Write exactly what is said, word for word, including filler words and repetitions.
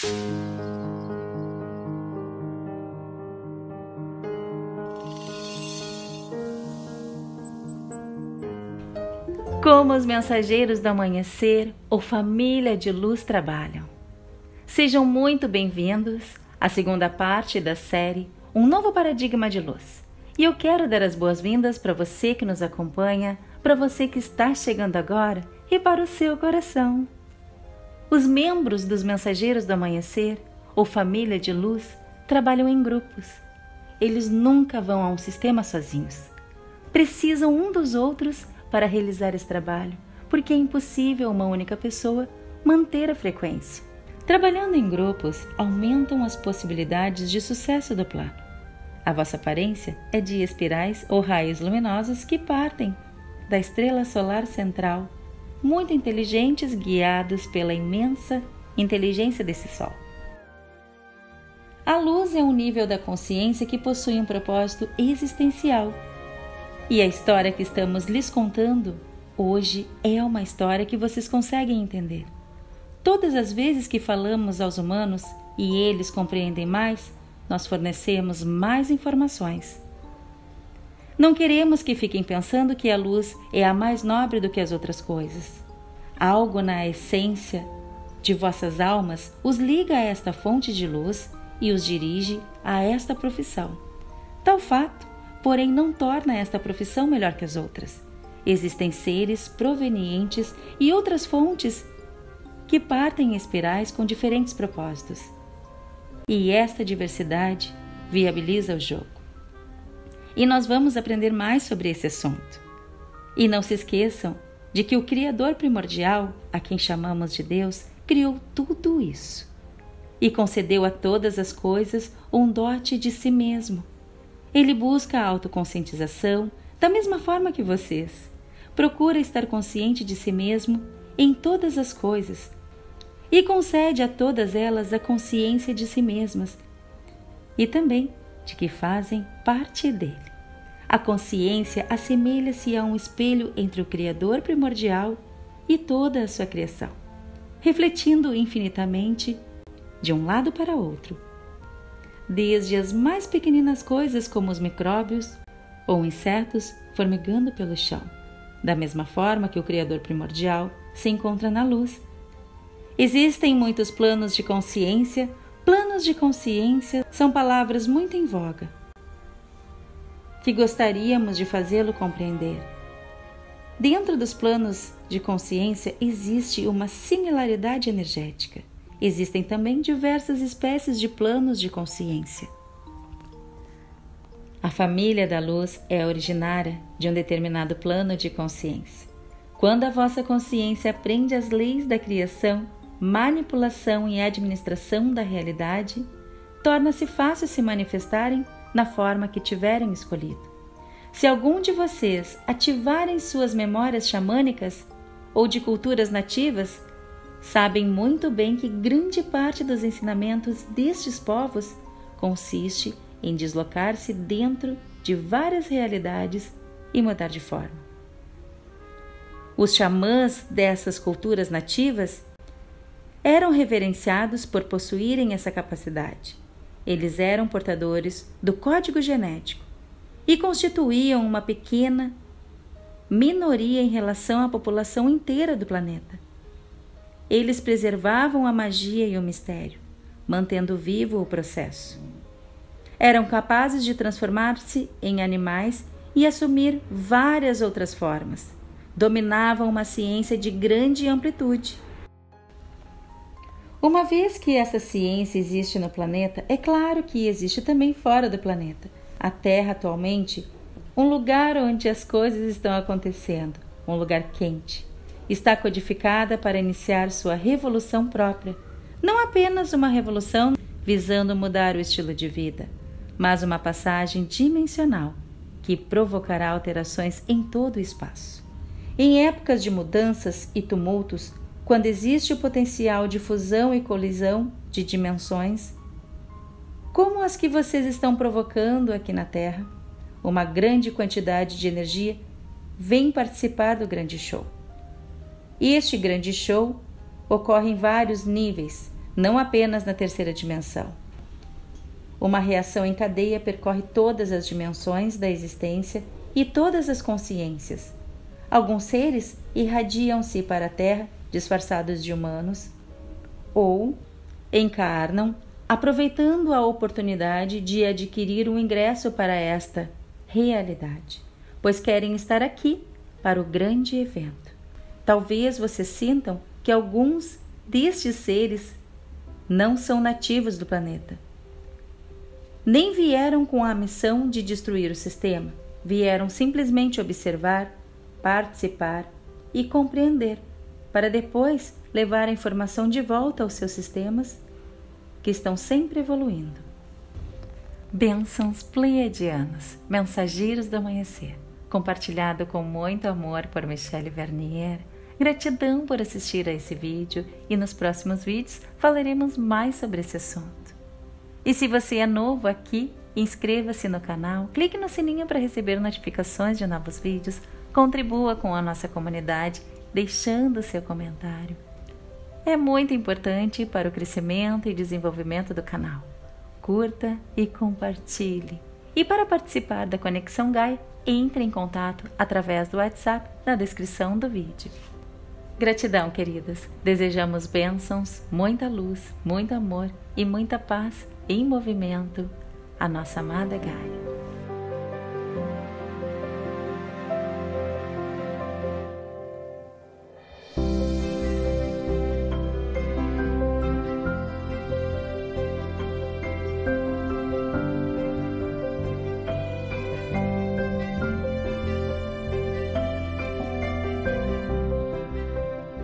Como os mensageiros do amanhecer ou família de luz trabalham. Sejam muito bem-vindos à segunda parte da série Um Novo Paradigma de Luz. E eu quero dar as boas-vindas para você que nos acompanha, para você que está chegando agora e para o seu coração. Os membros dos mensageiros do amanhecer ou família de luz trabalham em grupos. Eles nunca vão a um sistema sozinhos. Precisam um dos outros para realizar esse trabalho, porque é impossível uma única pessoa manter a frequência. Trabalhando em grupos, aumentam as possibilidades de sucesso do plano. A vossa aparência é de espirais ou raios luminosos que partem da estrela solar central, muito inteligentes, guiados pela imensa inteligência desse Sol. A luz é um nível da consciência que possui um propósito existencial. E a história que estamos lhes contando hoje é uma história que vocês conseguem entender. Todas as vezes que falamos aos humanos e eles compreendem mais, nós fornecemos mais informações. Não queremos que fiquem pensando que a luz é a mais nobre do que as outras coisas. Algo na essência de vossas almas os liga a esta fonte de luz e os dirige a esta profissão. Tal fato, porém, não torna esta profissão melhor que as outras. Existem seres provenientes e outras fontes que partem em espirais com diferentes propósitos. E esta diversidade viabiliza o jogo. E nós vamos aprender mais sobre esse assunto. E não se esqueçam de que o Criador primordial, a quem chamamos de Deus, criou tudo isso. E concedeu a todas as coisas um dote de si mesmo. Ele busca a autoconscientização da mesma forma que vocês. Procura estar consciente de si mesmo em todas as coisas e concede a todas elas a consciência de si mesmas e também de que fazem parte dele. A consciência assemelha-se a um espelho entre o Criador primordial e toda a sua criação, refletindo infinitamente de um lado para outro. Desde as mais pequeninas coisas como os micróbios ou insetos formigando pelo chão, da mesma forma que o Criador primordial se encontra na luz. Existem muitos planos de consciência. Planos de consciência são palavras muito em voga, que gostaríamos de fazê-lo compreender. Dentro dos planos de consciência existe uma similaridade energética. Existem também diversas espécies de planos de consciência. A família da luz é originária de um determinado plano de consciência. Quando a vossa consciência aprende as leis da criação, manipulação e administração da realidade, torna-se fácil se manifestarem na forma que tiverem escolhido. Se algum de vocês ativarem suas memórias xamânicas ou de culturas nativas, sabem muito bem que grande parte dos ensinamentos destes povos consiste em deslocar-se dentro de várias realidades e mudar de forma. Os xamãs dessas culturas nativas eram reverenciados por possuírem essa capacidade. Eles eram portadores do código genético e constituíam uma pequena minoria em relação à população inteira do planeta. Eles preservavam a magia e o mistério, mantendo vivo o processo. Eram capazes de transformar-se em animais e assumir várias outras formas. Dominavam uma ciência de grande amplitude. Uma vez que essa ciência existe no planeta, é claro que existe também fora do planeta. A Terra, atualmente, um lugar onde as coisas estão acontecendo, um lugar quente, está codificada para iniciar sua revolução própria. Não apenas uma revolução visando mudar o estilo de vida, mas uma passagem dimensional que provocará alterações em todo o espaço. Em épocas de mudanças e tumultos, quando existe o potencial de fusão e colisão de dimensões, como as que vocês estão provocando aqui na Terra, uma grande quantidade de energia vem participar do grande show. Este grande show ocorre em vários níveis, não apenas na terceira dimensão. Uma reação em cadeia percorre todas as dimensões da existência e todas as consciências. Alguns seres irradiam-se para a Terra disfarçados de humanos ou encarnam aproveitando a oportunidade de adquirir um ingresso para esta realidade, pois querem estar aqui para o grande evento. Talvez vocês sintam que alguns destes seres não são nativos do planeta. Nem vieram com a missão de destruir o sistema, vieram simplesmente observar, participar e compreender, para depois levar a informação de volta aos seus sistemas, que estão sempre evoluindo. Bênçãos pleiadianos, mensageiros do amanhecer, compartilhado com muito amor por Michele Vernier. Gratidão por assistir a esse vídeo e nos próximos vídeos falaremos mais sobre esse assunto. E se você é novo aqui, inscreva-se no canal, clique no sininho para receber notificações de novos vídeos, contribua com a nossa comunidade, deixando seu comentário. É muito importante para o crescimento e desenvolvimento do canal. Curta e compartilhe. E para participar da Conexão Gaia, entre em contato através do WhatsApp na descrição do vídeo. Gratidão, queridas. Desejamos bênçãos, muita luz, muito amor e muita paz em movimento. A nossa amada Gaia.